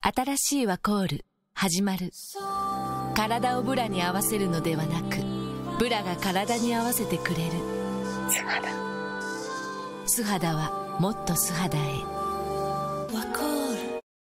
新しいワコール始まる。体をブラに合わせるのではなく、ブラが体に合わせてくれる。 素肌。 素肌はもっと素肌へ。 ワコール